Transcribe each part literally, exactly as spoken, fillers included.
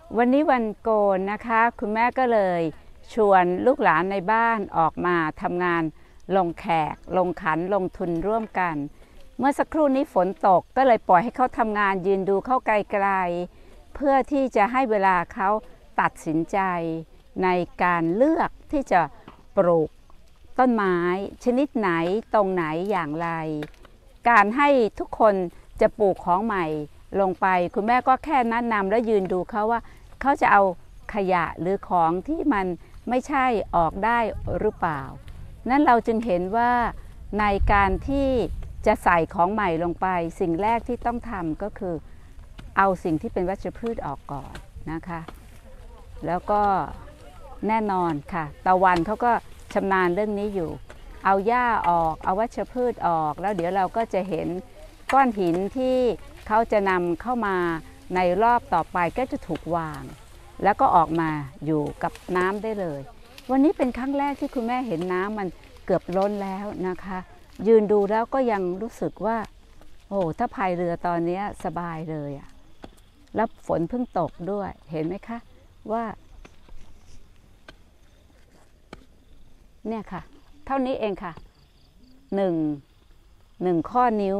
วันนี้วันโกนนะคะคุณแม่ก็เลยชวนลูกหลานในบ้านออกมาทำงานลงแขกลงขันลงทุนร่วมกันเมื่อสักครู่นี้ฝนตกก็เลยปล่อยให้เขาทำงานยืนดูเข้าไกลๆเพื่อที่จะให้เวลาเขาตัดสินใจในการเลือกที่จะปลูกต้นไม้ชนิดไหนตรงไหนอย่างไรการให้ทุกคนจะปลูกของใหม่ลงไปคุณแม่ก็แค่แนะนำแล้วยืนดูเขาว่าเขาจะเอาขยะหรือของที่มันไม่ใช่ออกได้หรือเปล่านั้นเราจึงเห็นว่าในการที่จะใส่ของใหม่ลงไปสิ่งแรกที่ต้องทำก็คือเอาสิ่งที่เป็นวัชพืชออกก่อนนะคะแล้วก็แน่นอนค่ะตะวันเขาก็ชำนาญเรื่องนี้อยู่เอาหญ้าออกเอาวัชพืชออกแล้วเดี๋ยวเราก็จะเห็นก้อนหินที่เขาจะนำเข้ามาในรอบต่อไปก็จะถูกวางแล้วก็ออกมาอยู่กับน้ำได้เลยวันนี้เป็นครั้งแรกที่คุณแม่เห็นน้ำมันเกือบล้นแล้วนะคะยืนดูแล้วก็ยังรู้สึกว่าโอ้ถ้าพายเรือตอนนี้สบายเลยอะแล้วฝนเพิ่งตกด้วยเห็นไหมคะว่าเนี่ยค่ะเท่านี้เองค่ะหนึ่งหนึ่งข้อนิ้ว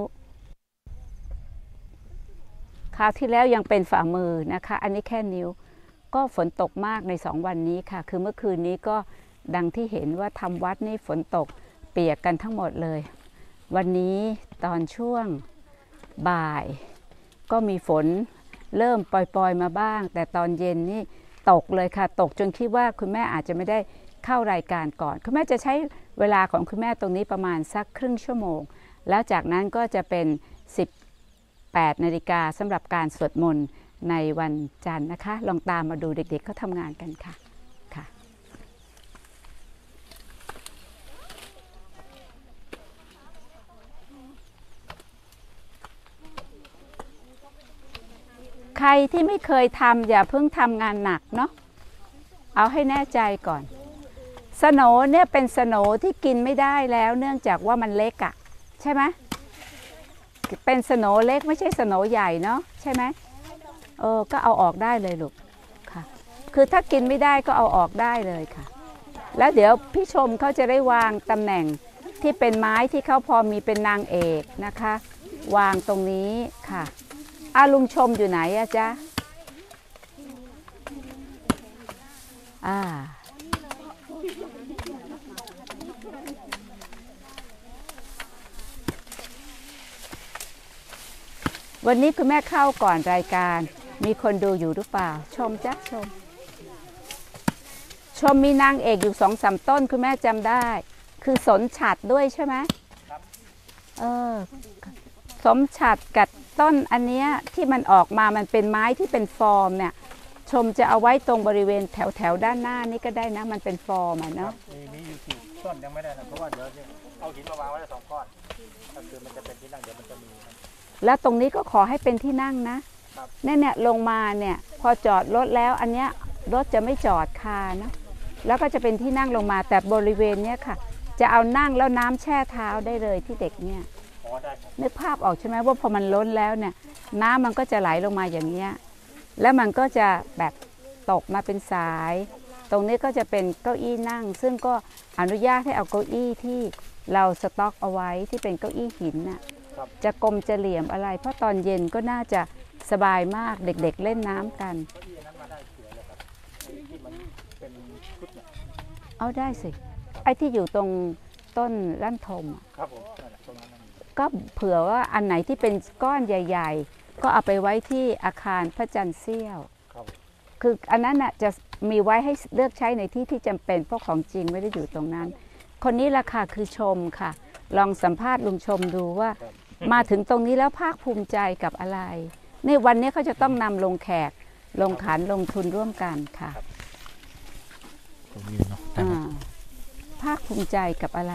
คราวที่แล้วยังเป็นฝ่ามือนะคะอันนี้แค่นิ้วก็ฝนตกมากในสองวันนี้ค่ะคือเมื่อคืนนี้ก็ดังที่เห็นว่าทำวัดนี่ฝนตกเปียกกันทั้งหมดเลยวันนี้ตอนช่วงบ่ายก็มีฝนเริ่มปล่อยๆมาบ้างแต่ตอนเย็นนี่ตกเลยค่ะตกจนคิดว่าคุณแม่อาจจะไม่ได้เข้ารายการก่อนคุณแม่จะใช้เวลาของคุณแม่ตรงนี้ประมาณสักครึ่งชั่วโมงแล้วจากนั้นก็จะเป็นสิบแปดนาฬิกาสำหรับการสวดมนต์ในวันจันทร์นะคะลองตามมาดูเด็กๆเขาทำงานกันค่ะค่ะใครที่ไม่เคยทำอย่าเพิ่งทำงานหนักเนาะเอาให้แน่ใจก่อนสโหน่เนี่ยเป็นสโหน่ที่กินไม่ได้แล้วเนื่องจากว่ามันเล็กอะใช่ไหมเป็นสโหน่เล็กไม่ใช่สโหน่ใหญ่เนาะใช่ไหมเออก็เอาออกได้เลยลูกค่ะคือถ้ากินไม่ได้ก็เอาออกได้เลยค่ะแล้วเดี๋ยวพี่ชมเขาจะได้วางตำแหน่งที่เป็นไม้ที่เขาพอมีเป็นนางเอกนะคะวางตรงนี้ค่ะอาลุงชมอยู่ไหนอะจ๊ะอ่าวันนี้คุณแม่เข้าก่อนรายการมีคนดูอยู่หรือเปล่าชมจ๊ะชมชมมีนางเอกอยู่สองสามต้นคุณแม่จำได้คือสนฉัตรด้วยใช่ไหมเออสมฉัตรกับต้นอันเนี้ยที่มันออกมามันเป็นไม้ที่เป็นฟอร์มเนี่ยชมจะเอาไว้ตรงบริเวณแถวแถวด้านหน้านี่ก็ได้นะมันเป็นฟอร์มอ่ะเนาะมีมีอยู่สี่ต้นยังไม่ได้นะเพราะว่าเดี๋ยวเอาหินมาวางไว้สองก้อนก็คือมันจะเป็นที่นั่งเดี๋ยวมันจะมีแล้วตรงนี้ก็ขอให้เป็นที่นั่งนะเนี่ยเนี่ยลงมาเนี่ยพอจอดรถแล้วอันเนี้ยรถจะไม่จอดคานะแล้วก็จะเป็นที่นั่งลงมาแต่บริเวณเนี้ยค่ะจะเอานั่งแล้วน้ำแช่เท้าได้เลยที่เด็กเนี่ยนึกภาพออกใช่ไหมว่าพอมันล้นแล้วเนี่ยน้ำมันก็จะไหลลงมาอย่างเงี้ยแล้วมันก็จะแบบตกมาเป็นสายตรงนี้ก็จะเป็นเก้าอี้นั่งซึ่งก็อนุญาตให้เอาเก้าอี้ที่เราสต็อกเอาไว้ที่เป็นเก้าอี้หินน่ะจะกลมจะเหลี่ยมอะไรเพราะตอนเย็นก็น่าจะสบายมากเด็กๆเล่นน้ำกันเอาได้สิไอ้ที่อยู่ตรงต้นลั่นทมก็เผื่อว่าอันไหนที่เป็นก้อนใหญ่ๆก็เอาไปไว้ที่อาคารพระจันทร์เสี้ยวคืออันนั้นน่ะจะมีไว้ให้เลือกใช้ในที่ที่จำเป็นเพราะของจริงไม่ได้อยู่ตรงนั้นคนนี้ราคาคือชมค่ะลองสัมภาษณ์ลุงชมดูว่ามาถึงตรงนี้แล้วภาคภูมิใจกับอะไรในวันนี้เขาจะต้องนำลงแขกลงขันลงทุนร่วมกันค่ะภาคภูมิใจกับอะไร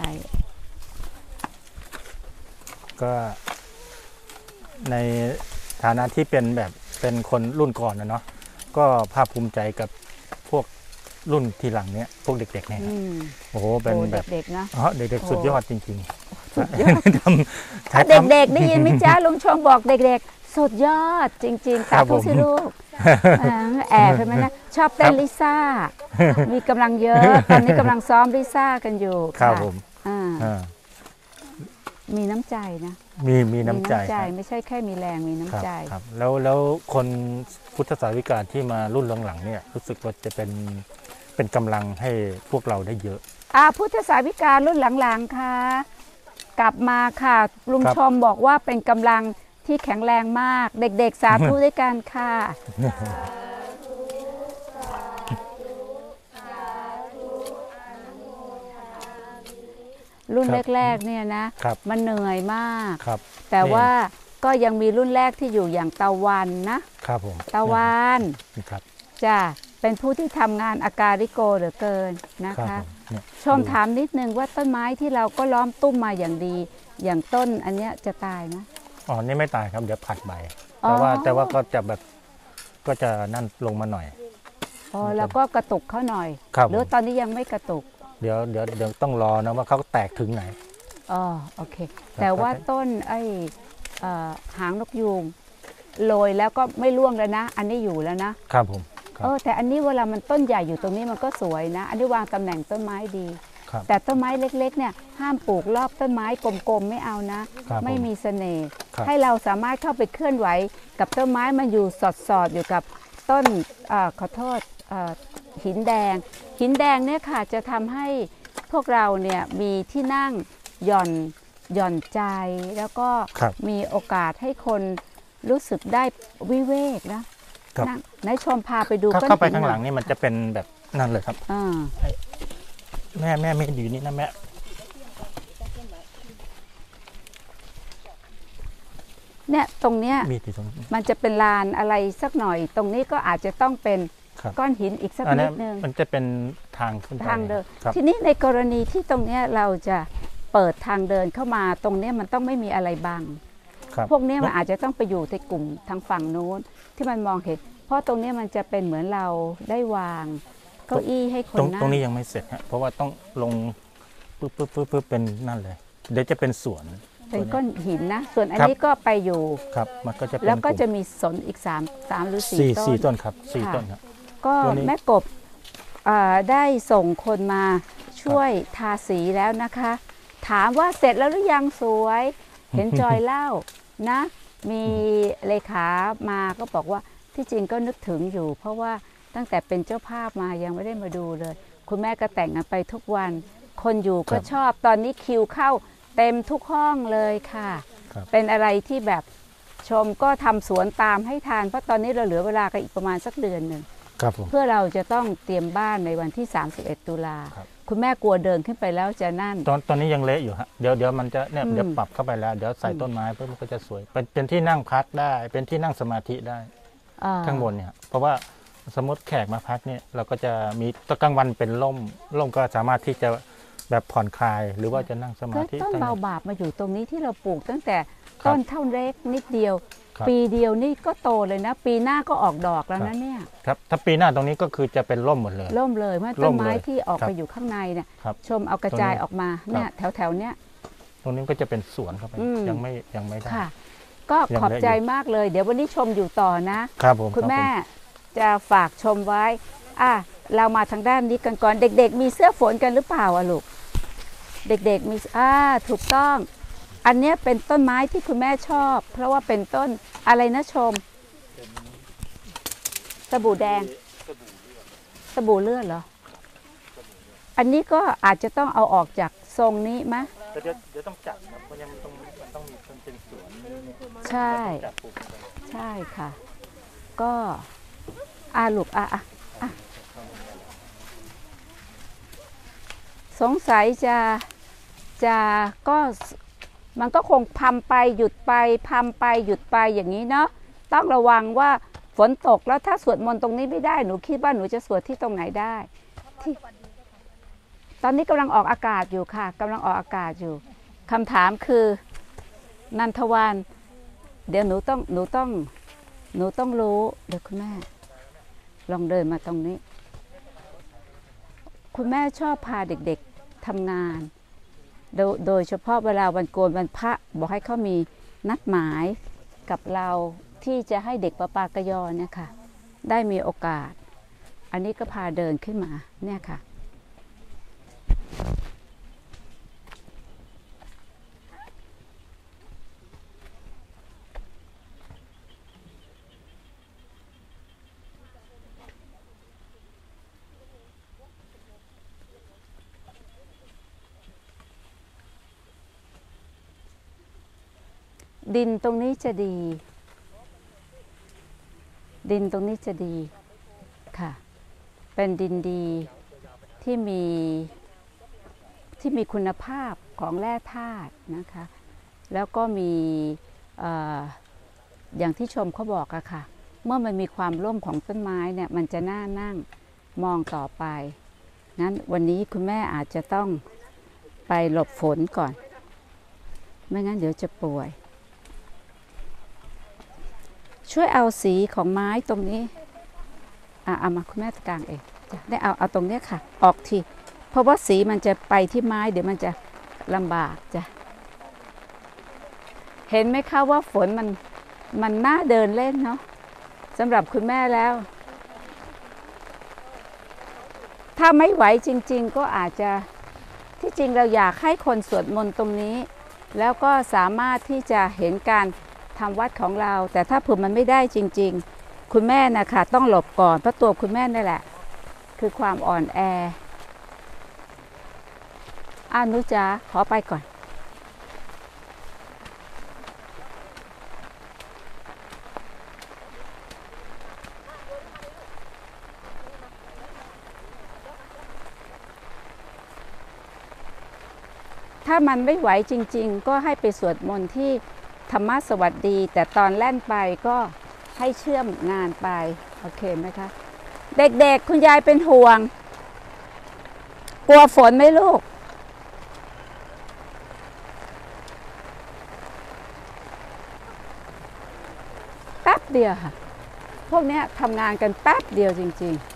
ก็ในฐานะที่เป็นแบบเป็นคนรุ่นก่อนนะเนาะก็ภาคภูมิใจกับพวกรุ่นทีหลังเนี้ยพวกเด็กๆเนี่ยโอ้โหเป็นแบบเด็กๆนะอ๋อเด็กๆสุดยอดจริงๆเด็กๆได้ยินไหมจ๊ะลุงชมบอกเด็กๆสุดยอดจริงๆสาธุสิลูกแอบใช่ไหมนะชอบเต้นลิซ่ามีกำลังเยอะตอนนี้กำลังซ้อมลิซ่ากันอยู่ค่ะมีน้ำใจนะมีมีน้ำใจไม่ใช่แค่มีแรงมีน้ำใจครับแล้วแล้วคนพุทธศาสนิกที่มารุ่นหลังๆเนี่ยรู้สึกว่าจะเป็นเป็นกำลังให้พวกเราได้เยอะอ่าพุทธศาสนิกรุ่นหลังๆค่ะกลับมาค่ะลุงชมบอกว่าเป็นกำลังที่แข็งแรงมากเด็กๆสาธุด้วยกันค่ะรุ่นแรกๆเนี่ยนะมันเหนื่อยมากแต่ว่าก็ยังมีรุ่นแรกที่อยู่อย่างตะวันนะครับผมตะวันจะเป็นผู้ที่ทำงานอาการิโกเหลือเกินนะคะชมถามนิดนึงว่าต้นไม้ที่เราก็ล้อมตุ้มมาอย่างดีอย่างต้นอันเนี้ยจะตายไหมอ๋อนี่ไม่ตายครับเดี๋ยวผัดใบแต่ว่าแต่ว่าก็จะแบบก็จะนั่นลงมาหน่อยอ๋อแล้วก็กระตุกเขาหน่อยหรือตอนนี้ยังไม่กระตุกเดี๋ยวเดี๋ยวเดี๋ยวต้องรอนะว่าเขาแตกถึงไหนอ๋อโอเคแต่ว่าต้นไอ้หางนกยูงโรยแล้วก็ไม่ร่วงแล้วนะอันนี้อยู่แล้วนะครับผมเออแต่อันนี้เวลามันต้นใหญ่อยู่ตรงนี้มันก็สวยนะอันนี้วางตำแหน่งต้นไม้ดีแต่ต้นไม้เล็กๆเนี่ยห้ามปลูกรอบต้นไม้กลมๆไม่เอานะไม่มีเสน่ห์ให้เราสามารถเข้าไปเคลื่อนไหวกับต้นไม้มันอยู่สอดๆอยู่กับต้นขอโทษหินแดงหินแดงเนี่ยค่ะจะทำให้พวกเราเนี่ยมีที่นั่งหย่อนหย่อนใจแล้วก็มีโอกาสให้คนรู้สึกได้วิเวกนะนายชมพาไปดูเข้าไปข้างหลังนี่มันจะเป็นแบบนั่นเลยครับแม่แม่ไม่ดีนี่นะแม่เนี่ยตรงเนี้ยมันจะเป็นลานอะไรสักหน่อยตรงนี้ก็อาจจะต้องเป็นก้อนหินอีกสักนิดนึงมันจะเป็นทางขึ้นทางเดินทีนี้ในกรณีที่ตรงเนี้ยเราจะเปิดทางเดินเข้ามาตรงเนี้ยมันต้องไม่มีอะไรบังพวกนี้มันอาจจะต้องไปอยู่ในกลุ่มทางฝั่งนู้นที่มันมองเห็นเพราะตรงนี้มันจะเป็นเหมือนเราได้วางเก้าอี้ให้คนนั่งตรงนี้ยังไม่เสร็จฮะเพราะว่าต้องลงปึ๊บปึ๊บปึ๊บปึ๊บเป็นนั่นเลยเดี๋ยวจะเป็นสวนเป็นก้อนหินนะส่วนอันนี้ก็ไปอยู่ครับมันก็จะแล้วก็จะมีสนอีกสามสามหรือสี่ต้นสี่ต้นครับสี่ต้นครับก็แม่กบได้ส่งคนมาช่วยทาสีแล้วนะคะถามว่าเสร็จแล้วหรือยังสวยเห็นจอยเล่านะมีเลขามาก็บอกว่าที่จริงก็นึกถึงอยู่เพราะว่าตั้งแต่เป็นเจ้าภาพมายังไม่ได้มาดูเลยคุณแม่ก็แต่งกันไปทุกวันคนอยู่ก็ชอบตอนนี้คิวเข้าเต็มทุกห้องเลยค่ะเป็นอะไรที่แบบชมก็ทำสวนตามให้ทานเพราะตอนนี้เราเหลือเวลากันอีกประมาณสักเดือนหนึ่งเพื่อเราจะต้องเตรียมบ้านในวันที่สามสิบเอ็ดตุลาคุณแม่กลัวเดินขึ้นไปแล้วจะนั่นตอนตอนนี้ยังเละอยู่ฮะเดี๋ยวเดี๋ยวมันจะเนี่ยเดี๋ยวปรับเข้าไปแล้วเดี๋ยวใส่ต้นไม้เพื่อมันก็จะสวยเป็นเป็นที่นั่งพักได้เป็นที่นั่งสมาธิได้ข้างบนเนี่ยเพราะว่าสมมติแขกมาพักเนี่ยเราก็จะมีตอนกลางวันเป็นร่มร่มก็สามารถที่จะแบบผ่อนคลายหรือว่าจะนั่งสมาธิต้นเบาบาบมาอยู่ตรงนี้ที่เราปลูกตั้งแต่ต้นเท่าเล็กนิดเดียวปีเดียวนี่ก็โตเลยนะปีหน้าก็ออกดอกแล้วนะเนี่ยครับถ้าปีหน้าตรงนี้ก็คือจะเป็นร่มหมดเลยร่มเลยเมื่อต้นไม้ที่ออกไปอยู่ข้างในเนี่ยชมเอากระจายออกมาเนี่ยแถวแถวเนี้ยตรงนี้ก็จะเป็นสวนเข้าไปยังไม่ยังไม่ได้ก็ขอบใจมากเลยเดี๋ยววันนี้ชมอยู่ต่อนะครับผมคุณแม่จะฝากชมไว้อ่ะเรามาทางด้านนี้กันก่อนเด็กๆมีเสื้อฝนกันหรือเปล่าอะลูกเด็กๆมีอ่าถูกต้องอันนี้เป็นต้นไม้ที่คุณแม่ชอบเพราะว่าเป็นต้นอะไรนะชมสบู่แดงสบู่เลือดเหรออันนี้ก็อาจจะต้องเอาออกจากทรงนี้ไหมเดี๋ยวเดี๋ยวต้องจัดนะเพราะยังต้องมันต้องมีเป็นสวนใช่ใช่ค่ะก็อาลูกอ่ะอ่ะอ่ะสงสัยจะจะก็มันก็คงพำไปหยุดไปพำไปหยุดไปอย่างนี้เนาะต้องระวังว่าฝนตกแล้วถ้าสวดมนต์ตรงนี้ไม่ได้หนูคิดว่าหนูจะสวดที่ตรงไหนได้ที่ตอนนี้กำลังออกอากาศอยู่ค่ะกำลังออกอากาศอยู่คำถามคือนันทวานเดี๋ยวหนูต้องหนูต้องหนูต้องรู้เดี๋ยวคุณแม่ลองเดินมาตรงนี้คุณแม่ชอบพาเด็กๆทำงานโดยโดยเฉพาะเวลาวันโกนวันพระบอกให้เขามีนัดหมายกับเราที่จะให้เด็กประปากยอเนี่ยค่ะได้มีโอกาสอันนี้ก็พาเดินขึ้นมาเนี่ยค่ะดินตรงนี้จะดีดินตรงนี้จะดีค่ะเป็นดินดีที่มีที่มีคุณภาพของแร่ธาตุนะคะแล้วก็มี เอ่อ อย่างที่ชมเขาบอกอะค่ะเมื่อมันมีความร่มของต้นไม้เนี่ยมันจะน่านั่งมองต่อไปงั้นวันนี้คุณแม่อาจจะต้องไปหลบฝนก่อนไม่งั้นเดี๋ยวจะป่วยช่วยเอาสีของไม้ตรงนี้อ่ะเอามาคุณแม่กลางเองได้เอาเอาตรงนี้ค่ะออกทีเพราะว่าสีมันจะไปที่ไม้เดี๋ยวมันจะลำบากจ้ะเห็นไหมคะว่าฝนมันมันน่าเดินเล่นเนาะสำหรับคุณแม่แล้วถ้าไม่ไหวจริงๆก็อาจจะที่จริงเราอยากให้คนสวดมนต์ตรงนี้แล้วก็สามารถที่จะเห็นการทำวัดของเราแต่ถ้าเผื่อมันไม่ได้จริงๆคุณแม่นะคะต้องหลบก่อนเพราะตัวคุณแม่นี่แหละคือความอ่อนแออานุจ๋าขอไปก่อนถ้ามันไม่ไหวจริงๆก็ให้ไปสวดมนต์ที่ธรรมะสวัสดีแต่ตอนแล่นไปก็ให้เชื่อมงานไปโอเคไหมคะเด็กๆคุณยายเป็นห่วงกลัวฝนไหมลูกแป๊บเดียวค่ะพวกนี้ทำงานกันแป๊บเดียวจริงๆ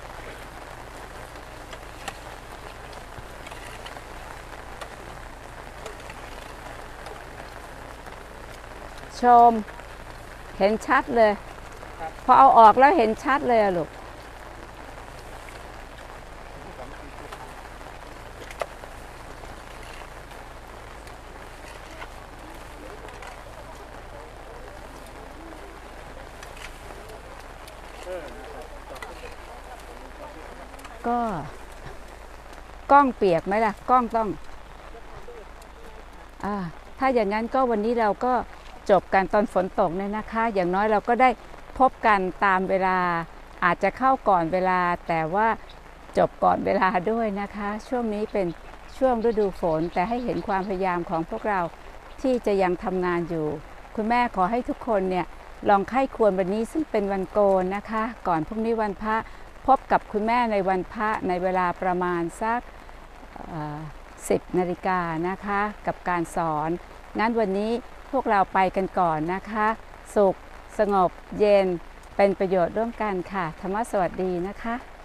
ชมเห็นชัดเลยพอเอาออกแล้วเห็นชัดเลยอะลูกก็กล้องเปียกไหมล่ะกล้องต้องอ่าถ้าอย่างนั้นก็วันนี้เราก็จบกันตอนฝนตกเนี่ยนะคะอย่างน้อยเราก็ได้พบกันตามเวลาอาจจะเข้าก่อนเวลาแต่ว่าจบก่อนเวลาด้วยนะคะช่วงนี้เป็นช่วงฤดูฝนแต่ให้เห็นความพยายามของพวกเราที่จะยังทำงานอยู่คุณแม่ขอให้ทุกคนเนี่ยลองไข้ควรวันนี้ซึ่งเป็นวันโกนนะคะก่อนพรุ่งนี้วันพระพบกับคุณแม่ในวันพระในเวลาประมาณสักสิบนาฬิกานะคะกับการสอนงั้นวันนี้พวกเราไปกันก่อนนะคะสุขสงบเย็นเป็นประโยชน์ร่วมกันค่ะธรรมะสวัสดีนะคะ